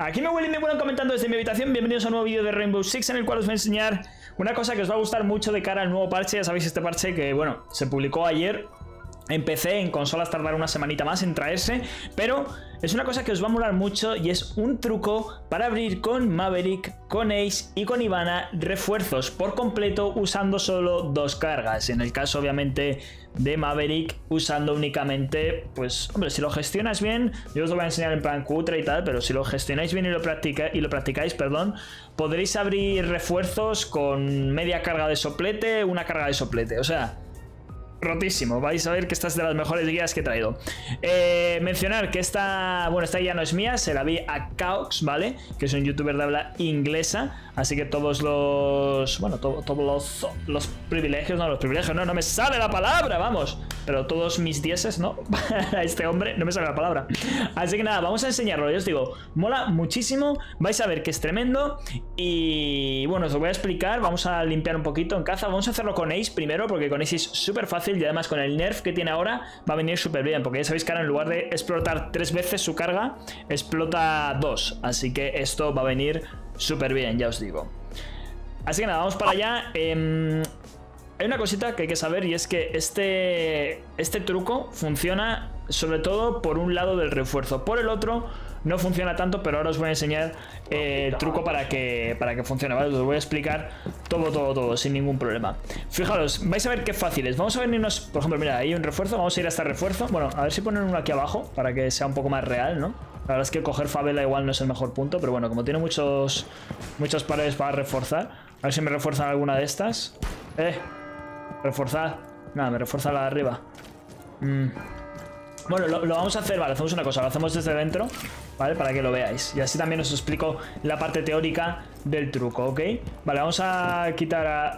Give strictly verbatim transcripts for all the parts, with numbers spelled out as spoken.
Aquí me huele y me vuelan comentando desde mi habitación. Bienvenidos a un nuevo vídeo de Rainbow Six en el cual os voy a enseñar una cosa que os va a gustar mucho de cara al nuevo parche. Ya sabéis, este parche que, bueno, se publicó ayer. En P C, en consolas tardará una semanita más en traerse, pero es una cosa que os va a molar mucho y es un truco para abrir con Maverick, con Ace y con Ivana refuerzos por completo usando solo dos cargas. En el caso obviamente de Maverick usando únicamente, pues hombre, si lo gestionas bien, yo os lo voy a enseñar en plan cutre y tal, pero si lo gestionáis bien y lo, practica, y lo practicáis, perdón, podréis abrir refuerzos con media carga de soplete, una carga de soplete, o sea... rotísimo, vais a ver que esta es de las mejores guías que he traído. eh, Mencionar que esta, bueno, esta guía no es mía, se la vi a Caux, ¿vale? Que es un youtuber de habla inglesa. Así que todos los, bueno, to, todos los, los privilegios, no, los privilegios, no, no me sale la palabra, vamos. Pero todos mis dieces, ¿no? A este hombre no me sale la palabra. Así que nada, vamos a enseñarlo, yo os digo, mola muchísimo, vais a ver que es tremendo. Y bueno, os lo voy a explicar, vamos a limpiar un poquito en caza. Vamos a hacerlo con Ace primero, porque con Ace es súper fácil. Y además con el nerf que tiene ahora va a venir súper bien, porque ya sabéis que ahora en lugar de explotar tres veces su carga, explota dos. Así que esto va a venir súper bien, ya os digo. Así que nada, vamos para allá. eh, Hay una cosita que hay que saber, y es que este, este truco funciona sobre todo por un lado del refuerzo. Por el otro no funciona tanto, pero ahora os voy a enseñar eh, el truco para que, para que funcione, ¿vale? Os voy a explicar todo, todo, todo, sin ningún problema. Fijaros, vais a ver qué fácil es. Vamos a venirnos, por ejemplo, mira, hay un refuerzo. Vamos a ir a este refuerzo. Bueno, a ver si ponen uno aquí abajo para que sea un poco más real, ¿no? La verdad es que coger favela igual no es el mejor punto, pero bueno, como tiene muchos muchas paredes para reforzar, a ver si me refuerzan alguna de estas. Eh, reforzar. Nada, me refuerza la de arriba. Mm. Bueno, lo, lo vamos a hacer, vale, hacemos una cosa, lo hacemos desde dentro, ¿vale? Para que lo veáis. Y así también os explico la parte teórica del truco, ¿ok? Vale, vamos a quitar a...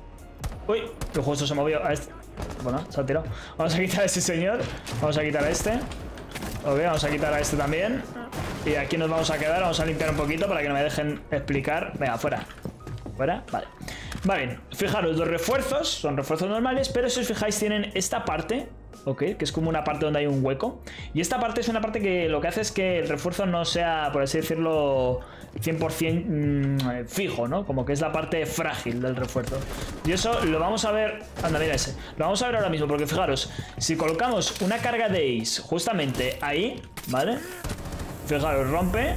Uy, que justo se movió a este... Bueno, se ha tirado. Vamos a quitar a ese señor. Vamos a quitar a este. Ok, vamos a quitar a este también. Y aquí nos vamos a quedar, vamos a limpiar un poquito para que no me dejen explicar. Venga, fuera. Fuera, vale. Vale, fijaros, los refuerzos son refuerzos normales, pero si os fijáis tienen esta parte, ok, que es como una parte donde hay un hueco. Y esta parte es una parte que lo que hace es que el refuerzo no sea, por así decirlo, cien por cien mmm, fijo, ¿no? Como que es la parte frágil del refuerzo. Y eso lo vamos a ver... Anda, mira ese. Lo vamos a ver ahora mismo, porque fijaros, si colocamos una carga de Ace justamente ahí, ¿vale? Fijaros, rompe.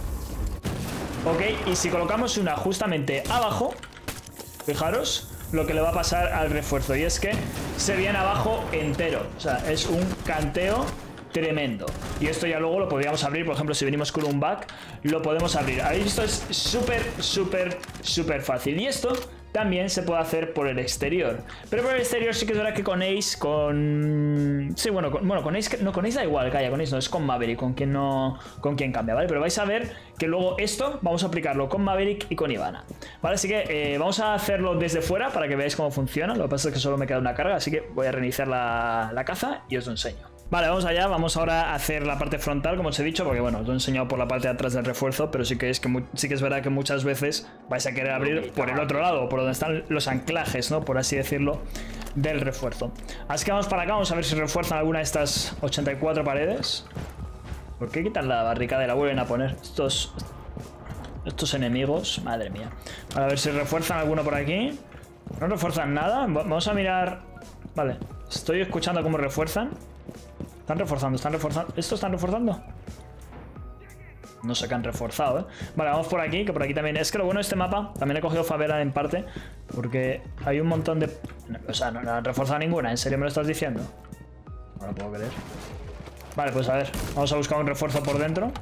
Ok, y si colocamos una justamente abajo, fijaros lo que le va a pasar al refuerzo, y es que se viene abajo entero. O sea, es un canteo tremendo. Y esto ya luego lo podríamos abrir, por ejemplo, si venimos con un back, lo podemos abrir. ¿Habéis visto? Es súper, súper, súper fácil. Y esto también se puede hacer por el exterior. Pero por el exterior sí que es verdad que con Ace, con... Sí, bueno, con, bueno, con Ace... No, con Ace da igual, calla, con Ace no, es con Maverick, con quien no... Con quien cambia, ¿vale? Pero vais a ver que luego esto vamos a aplicarlo con Maverick y con Ivana, ¿vale? Así que eh, vamos a hacerlo desde fuera para que veáis cómo funciona. Lo que pasa es que solo me queda una carga, así que voy a reiniciar la, la caza y os lo enseño. Vale, vamos allá, vamos ahora a hacer la parte frontal, como os he dicho, porque bueno, os lo he enseñado por la parte de atrás del refuerzo, pero sí que es, que sí que es verdad que muchas veces vais a querer abrir por el otro lado, por donde están los anclajes, ¿no? Por así decirlo, del refuerzo. Así que vamos para acá, vamos a ver si refuerzan alguna de estas ochenta y cuatro paredes. ¿Por qué quitan la barricada y la vuelven a poner? Estos, estos enemigos, madre mía. A ver si refuerzan alguno por aquí. No refuerzan nada, vamos a mirar... Vale, estoy escuchando cómo refuerzan. Están reforzando, están reforzando. ¿Esto están reforzando? No sé qué han reforzado, ¿eh? Vale, vamos por aquí, que por aquí también... Es que lo bueno de este mapa, también he cogido favela en parte, porque hay un montón de... O sea, no, no han reforzado ninguna, ¿en serio me lo estás diciendo? No lo puedo creer. Vale, pues a ver, vamos a buscar un refuerzo por dentro.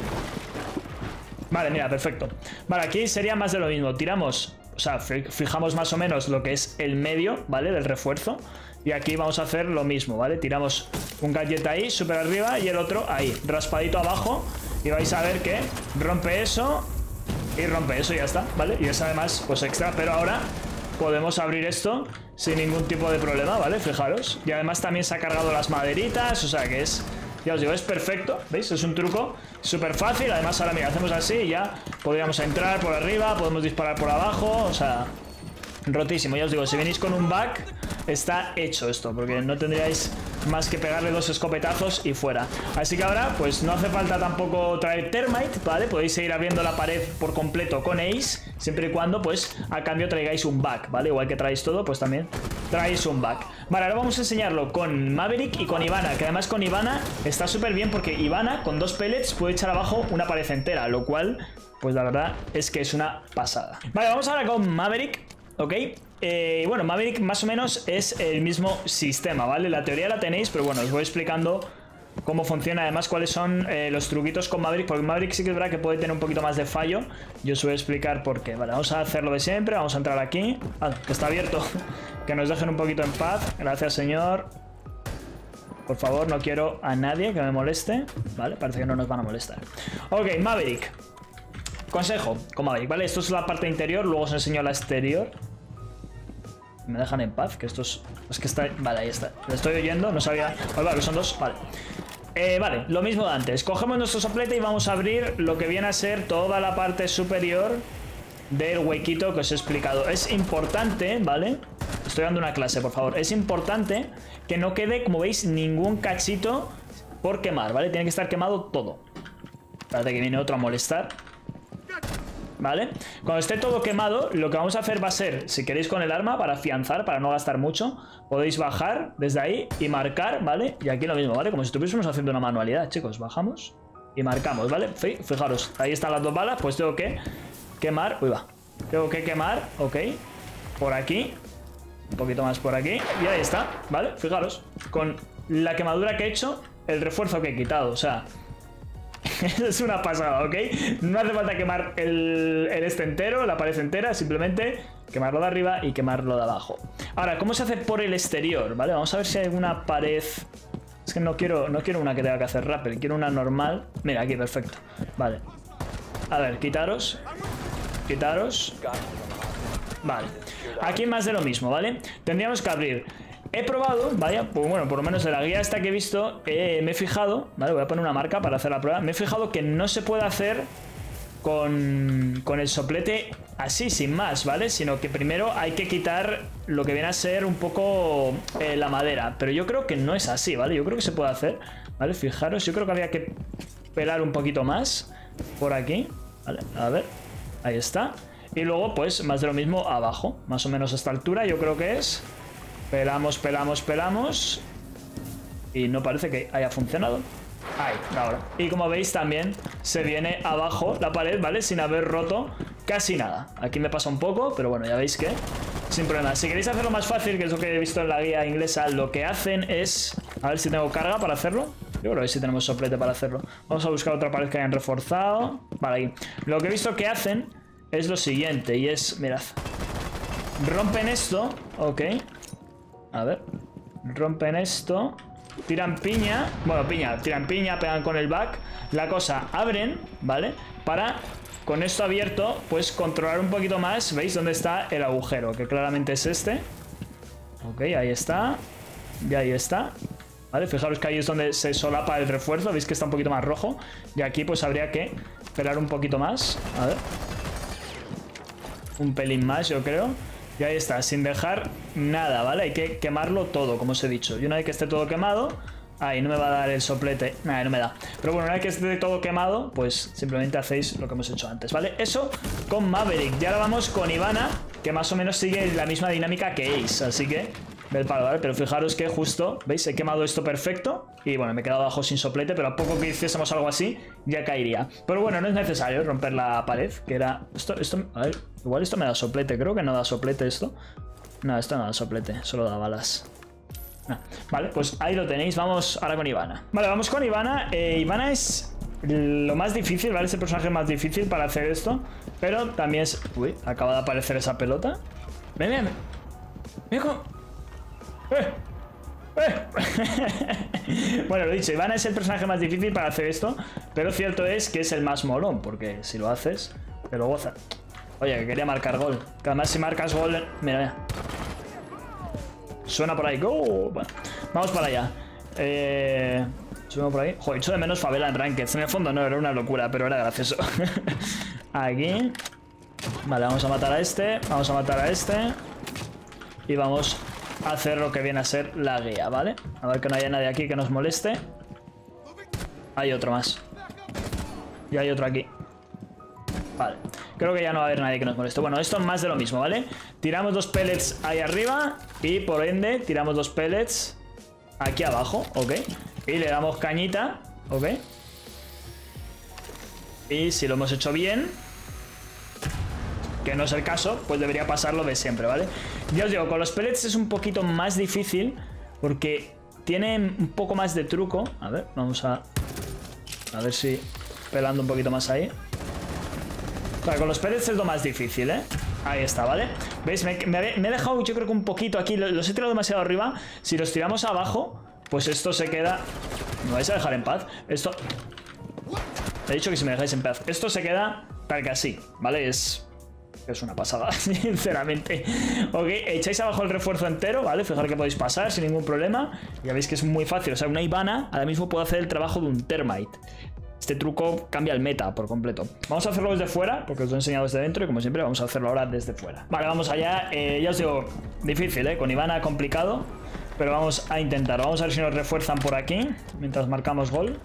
Vale, mira, perfecto. Vale, aquí sería más de lo mismo. Tiramos, o sea, fijamos más o menos lo que es el medio, ¿vale? Del refuerzo. Y aquí vamos a hacer lo mismo, ¿vale? Tiramos un gadget ahí, súper arriba, y el otro ahí, raspadito abajo. Y vais a ver que rompe eso y rompe eso y ya está, ¿vale? Y es además, pues extra, pero ahora podemos abrir esto sin ningún tipo de problema, ¿vale? Fijaros. Y además también se ha cargado las maderitas, o sea que es... Ya os digo, es perfecto, ¿veis? Es un truco súper fácil. Además ahora, mira, hacemos así y ya podríamos entrar por arriba, podemos disparar por abajo, o sea... Rotísimo, ya os digo, si venís con un back, está hecho esto, porque no tendríais más que pegarle dos escopetazos y fuera. Así que ahora, pues no hace falta tampoco traer Termite, ¿vale? Podéis seguir abriendo la pared por completo con Ace, siempre y cuando, pues, a cambio traigáis un back, ¿vale? Igual que traéis todo, pues también traéis un back. Vale, ahora vamos a enseñarlo con Maverick y con Ivana, que además con Ivana está súper bien porque Ivana, con dos pellets, puede echar abajo una pared entera, lo cual, pues la verdad es que es una pasada. Vale, vamos ahora con Maverick, ¿ok? Eh, bueno, Maverick más o menos es el mismo sistema, ¿vale? La teoría la tenéis, pero bueno, os voy explicando cómo funciona, además cuáles son eh, los truquitos con Maverick, porque Maverick sí que es verdad que puede tener un poquito más de fallo. Yo os voy a explicar por qué. Vale, vamos a hacerlo de siempre, vamos a entrar aquí. Ah, que está abierto. Que nos dejen un poquito en paz. Gracias, señor. Por favor, no quiero a nadie que me moleste. Vale, parece que no nos van a molestar. Ok, Maverick. Consejo con Maverick, ¿vale? Esto es la parte interior, luego os enseño la exterior. ¿Me dejan en paz? Que esto es... Es que está... Vale, ahí está. Lo estoy oyendo, no sabía... Vale, vale, son dos. Vale. Eh, vale, lo mismo de antes. Cogemos nuestro soplete y vamos a abrir lo que viene a ser toda la parte superior del huequito que os he explicado. Es importante, ¿vale? Estoy dando una clase, por favor. Es importante que no quede, como veis, ningún cachito por quemar, ¿vale? Tiene que estar quemado todo. Espérate que viene otro a molestar. ¿Vale? Cuando esté todo quemado, lo que vamos a hacer va a ser, si queréis con el arma, para afianzar, para no gastar mucho, podéis bajar desde ahí y marcar, ¿vale? Y aquí lo mismo, ¿vale? Como si estuviésemos haciendo una manualidad, chicos. Bajamos y marcamos, ¿vale? Fijaros, ahí están las dos balas, pues tengo que quemar, uy va, tengo que quemar, ok, por aquí, un poquito más por aquí, y ahí está, ¿vale? Fijaros, con la quemadura que he hecho, el refuerzo que he quitado, o sea... Es una pasada, ¿ok? No hace falta quemar el, el este entero, la pared entera, simplemente quemarlo de arriba y quemarlo de abajo. Ahora, ¿cómo se hace por el exterior? ¿Vale? Vamos a ver si hay alguna pared... Es que no quiero, no quiero una que tenga que hacer rappel, quiero una normal. Mira, aquí, perfecto. Vale. A ver, quitaros. Quitaros. Vale. Aquí más de lo mismo, ¿vale? Tendríamos que abrir... He probado, vaya, pues bueno, por lo menos de la guía esta que he visto, eh, me he fijado, vale, voy a poner una marca para hacer la prueba, me he fijado que no se puede hacer con, con el soplete así, sin más, ¿vale? Sino que primero hay que quitar lo que viene a ser un poco eh, la madera, pero yo creo que no es así, ¿vale? Yo creo que se puede hacer, ¿vale? Fijaros, yo creo que había que pelar un poquito más por aquí, ¿vale? A ver, ahí está. Y luego, pues, más de lo mismo abajo, más o menos a esta altura, yo creo que es... Pelamos, pelamos, pelamos. Y no parece que haya funcionado. Ahí, ahora. Y como veis también se viene abajo la pared, ¿vale? Sin haber roto casi nada. Aquí me pasa un poco, pero bueno, ya veis que sin problema. Si queréis hacerlo más fácil, que es lo que he visto en la guía inglesa, lo que hacen es... A ver si tengo carga para hacerlo. Yo creo que sí tenemos soplete para hacerlo. Vamos a buscar otra pared que hayan reforzado. Vale, ahí. Lo que he visto que hacen es lo siguiente, y es... Mirad. Rompen esto, ok. A ver, rompen esto, tiran piña, bueno, piña, tiran piña, pegan con el back, la cosa, abren, ¿vale? Para, con esto abierto, pues controlar un poquito más, ¿veis dónde está el agujero? Que claramente es este. Ok, ahí está, y ahí está, ¿vale? Fijaros que ahí es donde se solapa el refuerzo, veis que está un poquito más rojo, y aquí pues habría que pelar un poquito más, a ver. Un pelín más, yo creo. Y ahí está, sin dejar nada, ¿vale? Hay que quemarlo todo, como os he dicho. Y una vez que esté todo quemado... Ahí, no me va a dar el soplete. Nada, no me da. Pero bueno, una vez que esté todo quemado, pues simplemente hacéis lo que hemos hecho antes, ¿vale? Eso con Maverick. Y ahora vamos con Ivana, que más o menos sigue la misma dinámica que Ace. Así que, del palo, ¿vale? Pero fijaros que justo, ¿veis? He quemado esto perfecto. Y bueno, me he quedado abajo sin soplete, pero a poco que hiciésemos algo así, ya caería. Pero bueno, no es necesario romper la pared, que era... Esto, esto... A ver, igual esto me da soplete. Creo que no da soplete esto. No, esto no da soplete, solo da balas. No. Vale, pues ahí lo tenéis. Vamos ahora con Ivana. Vale, vamos con Ivana. Eh, Ivana es lo más difícil, ¿vale? Es el personaje más difícil para hacer esto. Pero también es... Uy, acaba de aparecer esa pelota. Ven, ven, ven. Mira cómo... ¡Eh! ¡Eh! Bueno, lo dicho, Ivana es el personaje más difícil para hacer esto. Pero cierto es que es el más molón, porque si lo haces, te lo goza. Oye, que quería marcar gol. Que además si marcas gol... Mira, mira. Suena por ahí. ¡Go! Bueno, vamos para allá. Eh... Subimos por ahí. Joder, echo de menos favela en Ranked. En el fondo no, era una locura, pero era gracioso. Aquí. Vale, vamos a matar a este. Vamos a matar a este. Y vamos hacer lo que viene a ser la guía, ¿vale? A ver que no haya nadie aquí que nos moleste. Hay otro más. Y hay otro aquí. Vale. Creo que ya no va a haber nadie que nos moleste. Bueno, esto es más de lo mismo, ¿vale? Tiramos dos pellets ahí arriba y por ende tiramos dos pellets aquí abajo, ¿ok? Y le damos cañita, ¿ok? Y si lo hemos hecho bien, que no es el caso, pues debería pasar lo de siempre, ¿vale? Ya os digo, con los pellets es un poquito más difícil porque tienen un poco más de truco. A ver, vamos a... A ver si... Pelando un poquito más ahí. O sea, con los pellets es lo más difícil, ¿eh? Ahí está, ¿vale? ¿Veis? Me, me, me he dejado, yo creo que un poquito aquí. Los he tirado demasiado arriba. Si los tiramos abajo, pues esto se queda... ¿Me vais a dejar en paz? Esto... He dicho que si me dejáis en paz. Esto se queda tal que así, ¿vale? Es... Es una pasada, sinceramente. Ok, echáis abajo el refuerzo entero, ¿vale? Fijaros que podéis pasar sin ningún problema. Ya veis que es muy fácil. O sea, una Ivana ahora mismo puede hacer el trabajo de un Termite. Este truco cambia el meta por completo. Vamos a hacerlo desde fuera, porque os lo he enseñado desde dentro. Y como siempre, vamos a hacerlo ahora desde fuera. Vale, vamos allá. eh, Ya os digo, difícil, ¿eh? Con Ivana complicado, pero vamos a intentar. Vamos a ver si nos refuerzan por aquí mientras marcamos gol.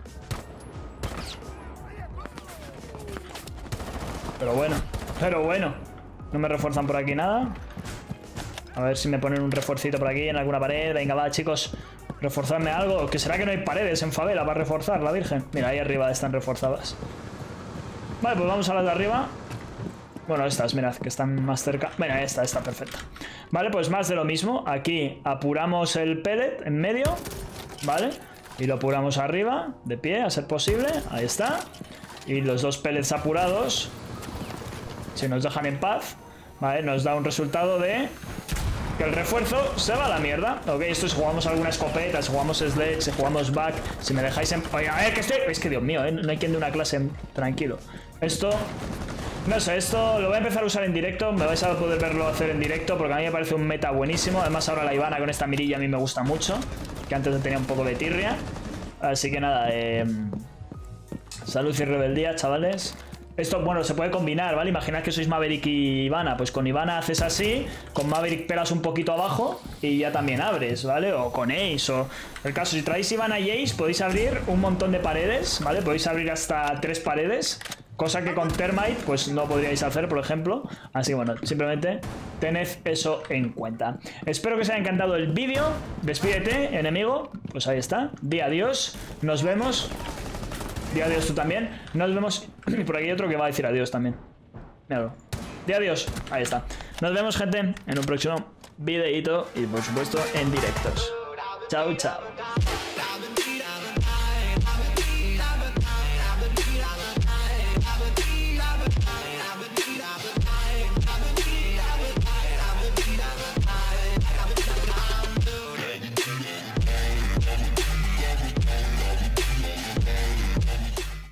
Pero bueno, pero bueno. No me refuerzan por aquí nada. A ver si me ponen un refuercito por aquí en alguna pared. Venga, va, chicos. Reforzadme algo. ¿Que será que no hay paredes en favela para reforzar, la virgen? Mira, ahí arriba están reforzadas. Vale, pues vamos a las de arriba. Bueno, estas, mirad, que están más cerca. Venga, esta, está perfecta. Vale, pues más de lo mismo. Aquí apuramos el pellet en medio. Vale. Y lo apuramos arriba, de pie, a ser posible. Ahí está. Y los dos pellets apurados, si nos dejan en paz, vale, nos da un resultado de que el refuerzo se va a la mierda. Ok, esto si jugamos alguna escopeta, si jugamos sledge, si jugamos back, si me dejáis en... Oye, a ver, que estoy... Es que Dios mío, ¿eh? No hay quien de una clase tranquilo. Esto... No sé, esto lo voy a empezar a usar en directo. Me vais a poder verlo hacer en directo porque a mí me parece un meta buenísimo. Además ahora la Ivana con esta mirilla a mí me gusta mucho, que antes tenía un poco de tirria. Así que nada, eh... salud y rebeldía, chavales. Esto, bueno, se puede combinar, ¿vale? Imaginad que sois Maverick y Ivana. Pues con Ivana haces así, con Maverick pelas un poquito abajo y ya también abres, ¿vale? O con Ace, o... El caso, si traéis Ivana y Ace, podéis abrir un montón de paredes, ¿vale? Podéis abrir hasta tres paredes, cosa que con Termite, pues no podríais hacer, por ejemplo. Así que, bueno, simplemente tened eso en cuenta. Espero que os haya encantado el vídeo. Despídete, enemigo. Pues ahí está. Di adiós. Nos vemos. Di adiós tú también. Nos vemos. Por aquí hay otro que va a decir adiós también. Míralo. Di adiós. Ahí está. Nos vemos, gente, en un próximo videito y por supuesto en directos. Chao, chao.